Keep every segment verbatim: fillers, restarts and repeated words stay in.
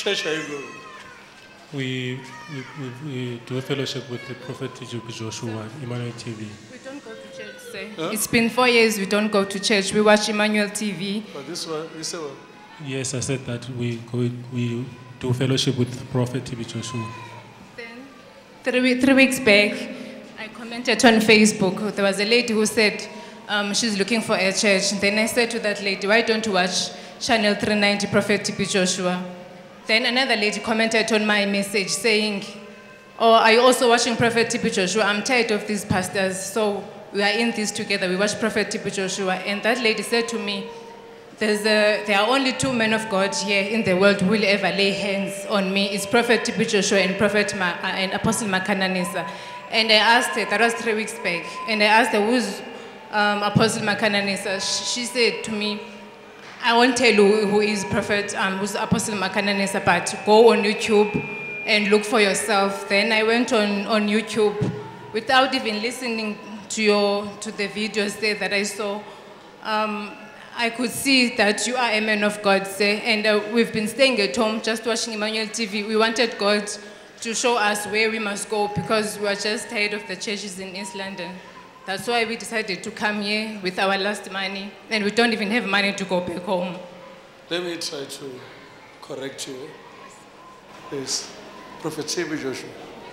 church are you going? We, we, we, we do a fellowship with the Prophet J B Joshua, Emmanuel T V. We don't go to church, sir. Huh? It's been four years we don't go to church. We watch Emmanuel T V. But this one, you say what? Yes, I said that we go, we do fellowship with the Prophet J B Joshua. Then, three, three weeks back, I commented on Facebook. There was a lady who said um, she's looking for a church. Then I said to that lady, why don't you watch Channel three ninety Prophet J B Joshua? Then another lady commented on my message saying, oh, are you also watching Prophet J B Joshua? I'm tired of these pastors, so we are in this together. We watch Prophet J B Joshua. And that lady said to me, There's a, there are only two men of God here in the world who will ever lay hands on me. It's Prophet J B Joshua and Prophet Ma, uh, and Apostle Makananisa. And I asked her, that was three weeks back, and I asked her, who's um, Apostle Makananisa? She said to me, I won't tell you who is Prophet, um, who's Apostle Makananisa, but go on YouTube and look for yourself. Then I went on, on YouTube without even listening to, your, to the videos there that I saw. Um, I could see that you are a man of God, sir, and uh, we've been staying at home just watching Emmanuel T V. We wanted God to show us where we must go because we are just tired of the churches in East London. That's why we decided to come here with our last money, and we don't even have money to go back home. Let me try to correct you. Yes, Prophet J B Joshua,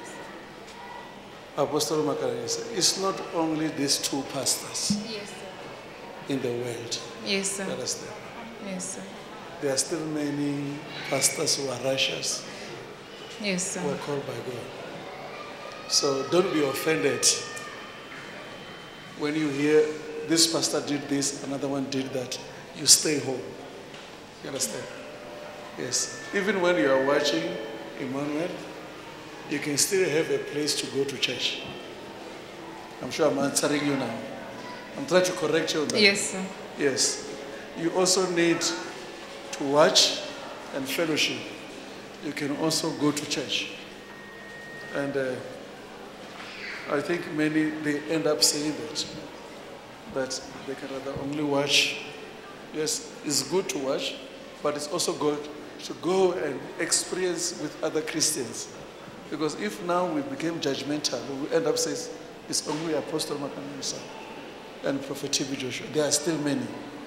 Apostle Makananisa. It's not only these two pastors Yes, sir. in the world. Yes, sir. You understand? Yes, sir. There are still many pastors who are righteous, Yes, sir. who are called by God. So don't be offended when you hear this pastor did this, another one did that. You stay home. You understand? Yes. Even when you are watching Emmanuel, you can still have a place to go to church. I'm sure I'm answering you now. I'm trying to correct you on that. Yes, sir. Yes. You also need to watch and fellowship. You can also go to church. And uh, I think many, they end up saying that. But they can rather only watch. Yes, it's good to watch, but it's also good to go and experience with other Christians. Because if now we became judgmental, we end up saying it's only Apostle Makananisa and Prophet J B Joshua. There are still many.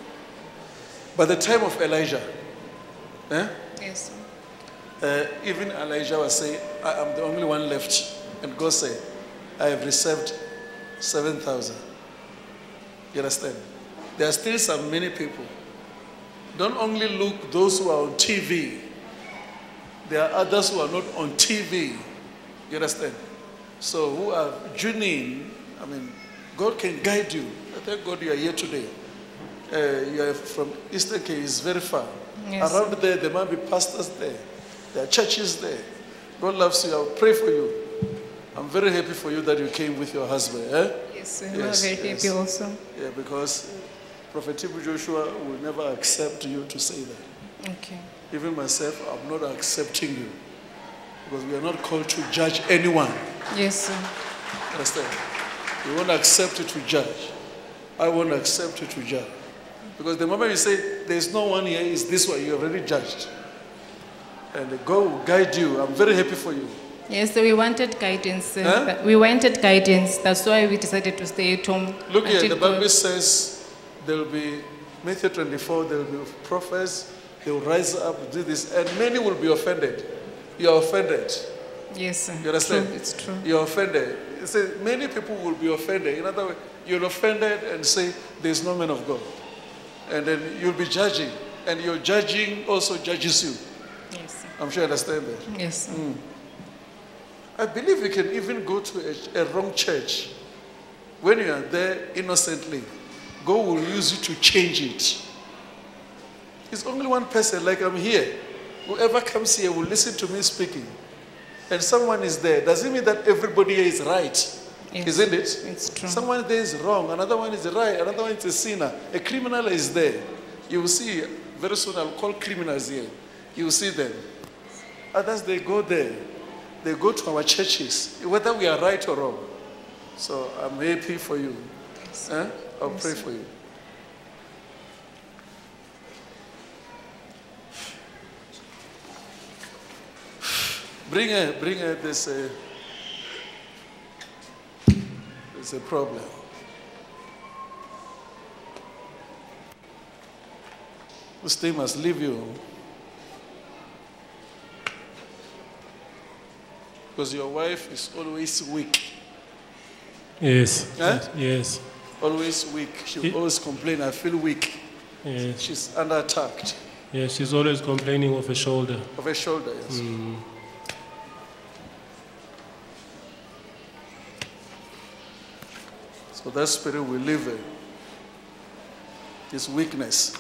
By the time of Elijah, eh, Yes, sir. uh, even Elijah was saying, I am the only one left. And God said, I have reserved seven thousand. You understand? There are still some many people. Don't only look those who are on T V. There are others who are not on T V. You understand? So who are journeying, I mean, God can guide you. I thank God you are here today. Uh, you are from Eastern Cape, it's very far. Yes. Around there, there might be pastors there. There are churches there. God loves you. I'll pray for you. I'm very happy for you that you came with your husband. Eh? Yes, sir. Yes, We're very yes. happy also. Yeah, because Prophet J B Joshua will never accept you to say that. Okay. Even myself, I'm not accepting you. Because we are not called to judge anyone. Yes, sir. Understand? We won't accept you to judge. I won't accept you to judge. Because the moment you say, there's no one here, it's this one, you're already judged. And God will guide you. I'm very happy for you. Yes, so we wanted guidance. Uh, Huh? but We wanted guidance. That's why we decided to stay at home. Look here, until the Bible God- says there will be, Matthew twenty-four, there will be prophets, they will rise up, do this, and many will be offended. You are offended. Yes, sir. You understand? True, it's true. You're offended. It says many people will be offended. In other words, you're offended and say, there's no man of God. And then you'll be judging. And your judging also judges you. Yes, sir. I'm sure you understand that. Yes, sir. Mm. I believe you can even go to a, a wrong church. When you are there innocently, God will use you to change it. It's only one person, like I'm here. Whoever comes here will listen to me speaking. And someone is there. Doesn't mean that everybody here is right. Yes, Isn't it? it's true. Someone there is wrong. Another one is right. Another one is a sinner. A criminal is there. You will see, very soon I'll call criminals here. You will see them. Others, they go there. They go to our churches, whether we are right or wrong. So I'm happy for you. Yes, Eh? I'll Yes, pray sir. for you. bring her, bring her, there's a, there's a problem. This thing must leave you. Because your wife is always weak. Yes. Eh? Yes. Always weak. She It- always complain, I feel weak. Yes. She's under attack Yes. She's always complaining of a shoulder. of her shoulder. Yes. Mm. So that spirit will leave her. This weakness.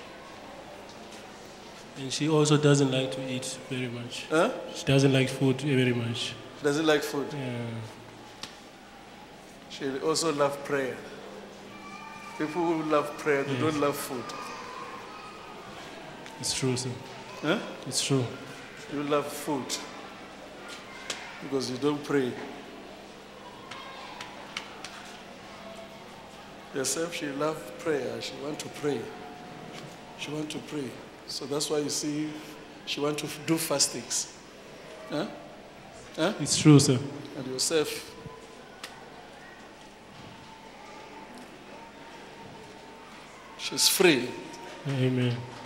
And she also doesn't like to eat very much. Huh? She doesn't like food very much. She doesn't like food. Yeah. She also loves prayer. People who love prayer, they Yes. don't love food. It's true, sir. Huh? It's true. You love food because you don't pray. Yourself, she loves prayer. She wants to pray. She wants to pray. So that's why you see she wants to do fastings. Huh? Huh? It's true, sir. And yourself, she's free. Amen.